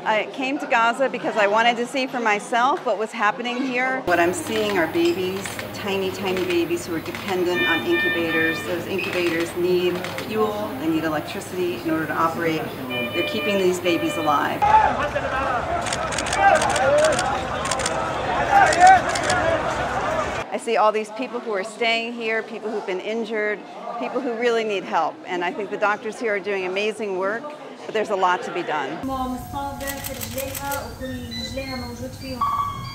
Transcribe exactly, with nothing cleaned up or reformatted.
I came to Gaza because I wanted to see for myself what was happening here. What I'm seeing are babies, tiny, tiny babies who are dependent on incubators. Those incubators need fuel, they need electricity in order to operate. They're keeping these babies alive. I see all these people who are staying here, people who've been injured, people who really need help. And I think the doctors here are doing amazing work, but there's a lot to be done.